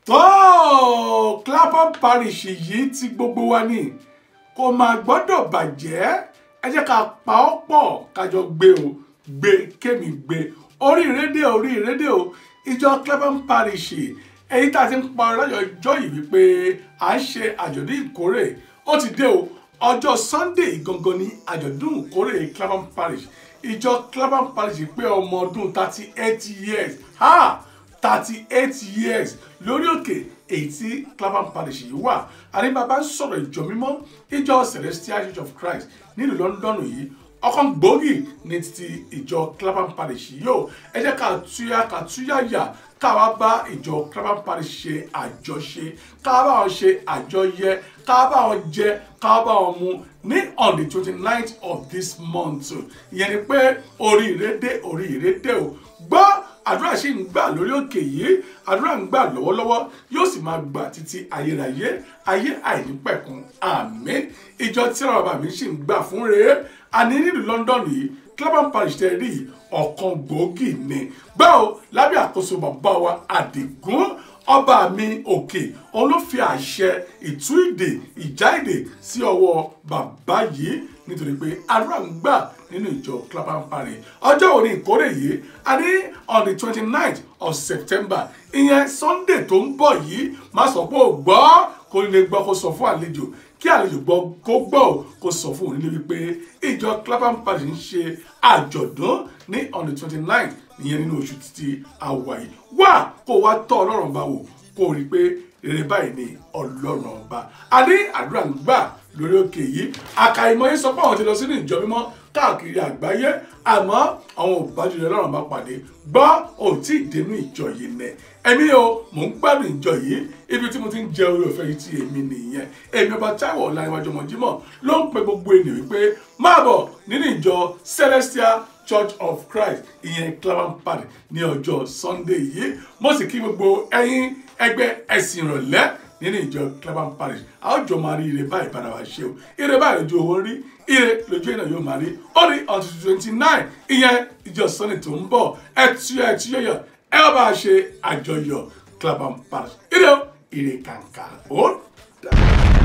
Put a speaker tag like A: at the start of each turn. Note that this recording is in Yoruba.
A: tó Clapham Parish yìí tí gbogbo wa ní kò máa gbọ́dọ̀ bàjẹ́ ẹ jẹ́ ká pa ọ́ pọ̀ kájọ gbé kémi gbé orí rédíò ìjọ Clapham Parish èyí tá a ti ń pa ọlọ́jọ́ ìjọ yìí wípé à ń ṣe àjọ̀dún ìkórè ó ti dé o ọjọ́ Sunday gangan ní àjọ̀dún ìkórè Clapham Parish ìjọ Clapham Parish pé ọmọ ọdún 38 years 38 years lórí òkè èyí tí Clapham Parish yìí wà àní bàbá ń sọ̀rọ̀ ìjọ mímọ́ ìjọ Celestial Church of Christ nílùú London yìí ọ̀kan gbòógì ní ti ìjọ Clapham Parish yìí o ẹ jẹ́ ká túyàyà káwa bá ìjọ Clapham Parish ṣe àjọṣe káwa bá wọn ṣe àjọyẹ káwa bá wọn jẹ káwa bá wọn mu ní on the 29th of this month ìyẹn ni pé orí ìrédé o gbọ́ àdúrà ṣì ń gbà lórí òkè yìí àdúrà ń gbà lọ́wọ́lọ́wọ́ yóò sì máa gbà títí ayérayé ayé àìnípẹ̀kun àmín ìjọ tí ọ̀rọ̀ bàbá mi ṣì ń gbà fún rèé àní nílùú London yìí Clapham Parish tẹ́ rí ọ̀kan gbòógì ni gbọ́ lábẹ́ àkóso bàbá wa Àdìgún ọba mi òkè òun ló fi àṣẹ ìtú ìdè ìjà ìdè sí ọwọ́ bàbá yìí nítorí pé àdúrà ń gbà nínú ìjọ Clapham Parish ọjọ́ òní ìkórè yìí a ní on the 29th of September ìyẹn Sunday tó ń bọ̀ yìí má sọ pé ò gbọ́ kó lè gbọ́ kó sọ fún àlejò kí àlejò gbọ́ kó gbọ́ kó sọ fún onílé wípé ìjọ Clapham Parish ń ṣe àjọ̀dún ní on the 29th ìyẹn nínú oṣù títí àwa yìí wá kó wá tọ́ Ọlọ́run bá wò kó rí pé rere báyìí ni Ọlọ́run ọba a ní àdúrà ń gbà lórí òkè yìí àkàìmọ̀ yìí sọ pé àwọn ti lọ sínú ìjọ mímọ́ káàkiri àgbáyé àmọ́ àwọn òbájúlẹ̀ Ọlọ́run bá pàdé gbọ́ ò tí ì dénú ìjọ yìí nẹ èmi o mò ń gbádùn ìjọ yìí ibi tí mo ti ń jẹ orí ọ̀fẹ́ yìí tí èmi nìyẹn èmi ọba Táíwò Ọláníwájú Ọmọjímọ̀ ló ń pe gbogbo ènìyàn wípé máa bọ̀ nínú ìjọ Celestial Church of Christ ìyẹn Clapham Parish ní ọjọ́ Sunday yìí mo sì kí gbogbo ẹ̀yin ẹgbẹ́ ẹ̀sìn ìrọ̀lẹ́ nínú ìjọ Clapham Parish a ó jọ máa rí ire báyìí padà wá ṣe o ire báyìí lójú owó rí ire lójú èèyàn yóò máa rí ó rí until 29 ìyẹn ìjọ Sunday tó ń bọ̀ ẹtúyọyọ ẹ wá bá a ṣe àjọyọ̀ Clapham Parish ire kàǹkà ó dà.